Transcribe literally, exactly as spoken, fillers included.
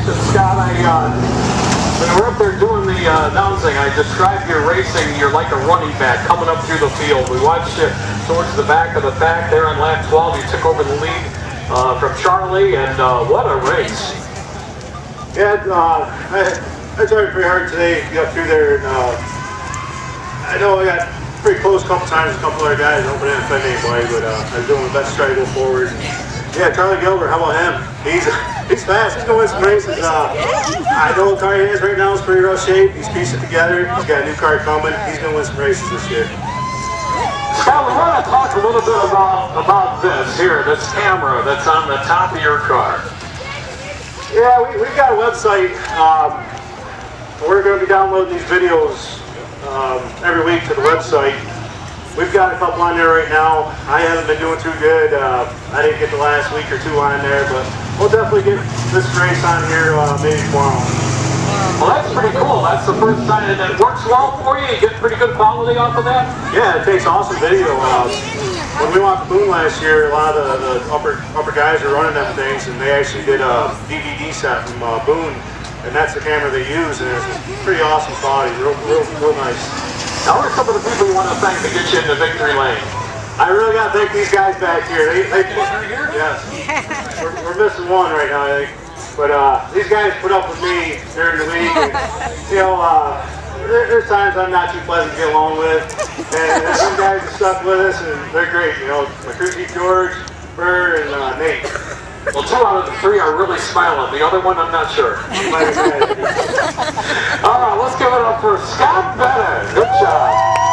question, Scott. I, uh, when we're up there doing the uh, announcing, I described your racing. You're like a running back coming up through the field. We watched you towards the back of the pack there on lap twelve. You took over the lead uh, from Charlie, and uh, what a race. Yeah, uh, I, I tried pretty hard today to get up through there, and uh, I know I got pretty close a couple times with a couple other guys. I hope I didn't offend anybody, but uh, I was doing my best to try to go forward. Yeah, Charlie Gilbert, how about him? He's he's fast. He's going to win some races. Uh, I know the car he has right now is pretty rough shape. He's pieced it together. He's got a new car coming. He's going to win some races this year. Scott, we want to talk a little bit about, about this here, this camera that's on the top of your car. Yeah, we, we've got a website. Um, we're going to be downloading these videos um, every week to the website. We've got a couple on there right now. I haven't been doing too good. Uh, I didn't get the last week or two on there, but we'll definitely get this race on here uh, maybe tomorrow. Well, that's pretty cool. That's the first time, and it works well for you. You get pretty good quality off of that. Yeah, it takes awesome video. Uh, when we went to Boone last year, a lot of the, the upper upper guys were running them things, and they actually did a D V D set from uh, Boone, and that's the camera they use, and it's pretty awesome quality, real, real, real nice. Now, what are some of the people you want to thank to get you into victory lane? I really got to thank these guys back here. They, they, yes, we're, we're missing one right now, I think. But uh, these guys put up with me during the week. And, you know, uh, there, there's times I'm not too pleasant to get along with, and some guys are stuck with us, and they're great. You know, my crew chief George, Burr, and uh, Nate. Well, two out of the three are really smiling. The other one, I'm not sure. All right, let's give it up for Scott Bennett. Good job.